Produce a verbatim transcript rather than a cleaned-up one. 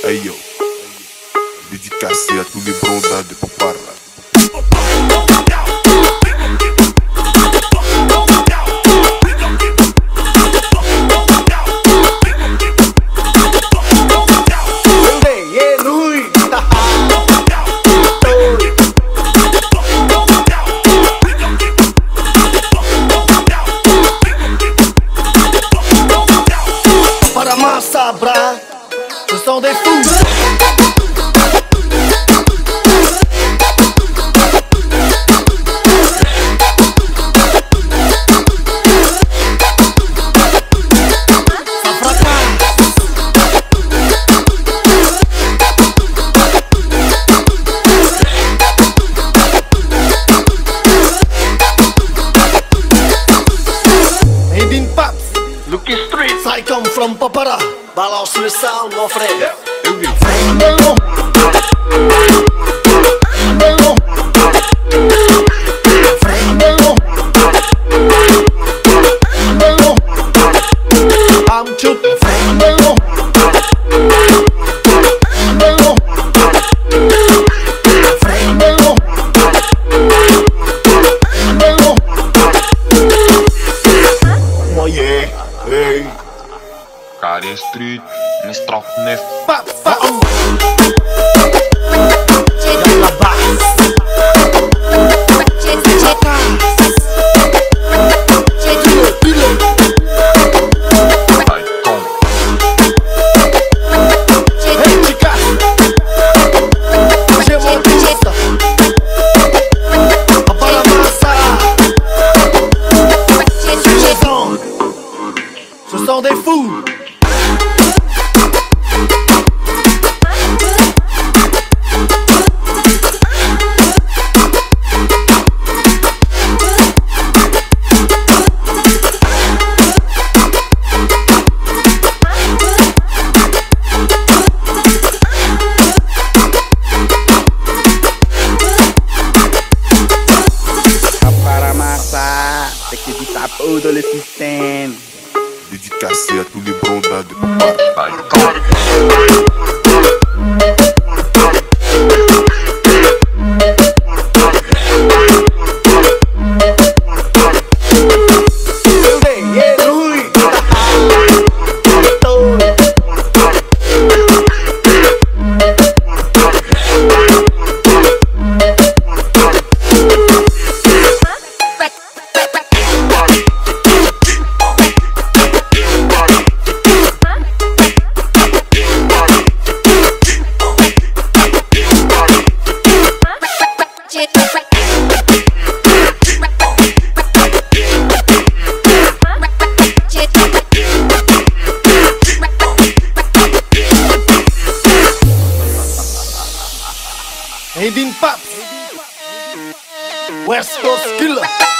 Hey yo, dédicacé à tous les blondins de Popara. Sabra, ce sont des fous. Ça fracasse. Hidden Paps, Lucky Street, I come from Popara. Balance le sound, mon frère. Melon. Melon. Melon. Melon. I'm chut. Melon. Melon. Melon. Melon. Moyen. Hey. Karen Street, Mister Nef. Pap, pap. Yalla bass. Hey chica, j'ai mon twist. Papa la massa. Ce sont des fous. C'est que du tapeau dans le système. Dédicacé à tous les blondins de Popara. Hidden Paps, West Coast Killer.